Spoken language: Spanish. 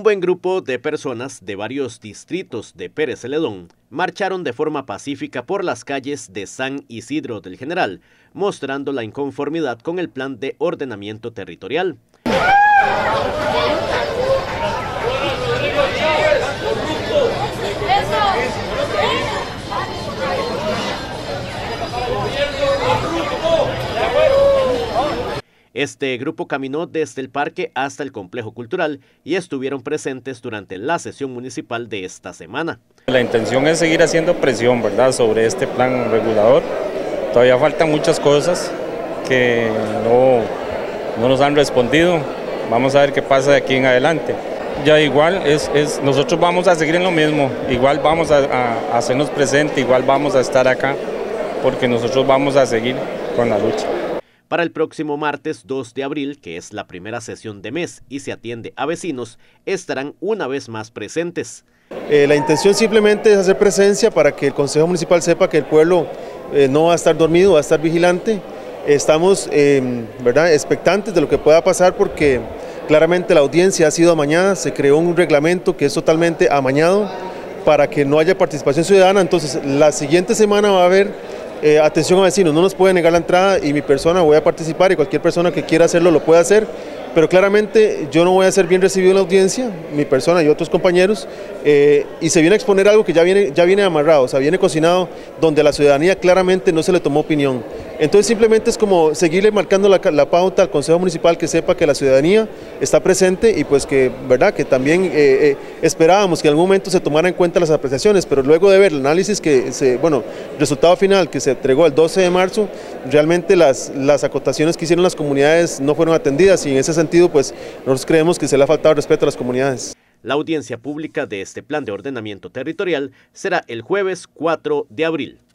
Un buen grupo de personas de varios distritos de Pérez Celedón marcharon de forma pacífica por las calles de San Isidro del General, mostrando la inconformidad con el plan de ordenamiento territorial. Este grupo caminó desde el parque hasta el complejo cultural y estuvieron presentes durante la sesión municipal de esta semana. La intención es seguir haciendo presión, ¿verdad?, sobre este plan regulador. Todavía faltan muchas cosas que no nos han respondido. Vamos a ver qué pasa de aquí en adelante. Ya igual nosotros vamos a seguir en lo mismo, igual vamos a hacernos presentes, igual vamos a estar acá, porque nosotros vamos a seguir con la lucha. Para el próximo martes 2 de abril, que es la primera sesión de mes y se atiende a vecinos, estarán una vez más presentes. La intención simplemente es hacer presencia para que el Consejo Municipal sepa que el pueblo no va a estar dormido, va a estar vigilante. Estamos ¿verdad?, expectantes de lo que pueda pasar porque claramente la audiencia ha sido amañada, se creó un reglamento que es totalmente amañado para que no haya participación ciudadana. Entonces la siguiente semana va a haber atención a vecinos, no nos puede negar la entrada y mi persona voy a participar y cualquier persona que quiera hacerlo lo puede hacer, pero claramente yo no voy a ser bien recibido en la audiencia, mi persona y otros compañeros, y se viene a exponer algo que ya viene amarrado, o sea, viene cocinado, donde a la ciudadanía claramente no se le tomó opinión. Entonces simplemente es como seguirle marcando la pauta al Consejo Municipal, que sepa que la ciudadanía está presente y pues que, ¿verdad?, que también esperábamos que en algún momento se tomaran en cuenta las apreciaciones, pero luego de ver el análisis resultado final que se entregó el 12 de marzo, realmente las acotaciones que hicieron las comunidades no fueron atendidas y en ese sentido pues nosotros creemos que se le ha faltado respeto a las comunidades. La audiencia pública de este plan de ordenamiento territorial será el jueves 4 de abril.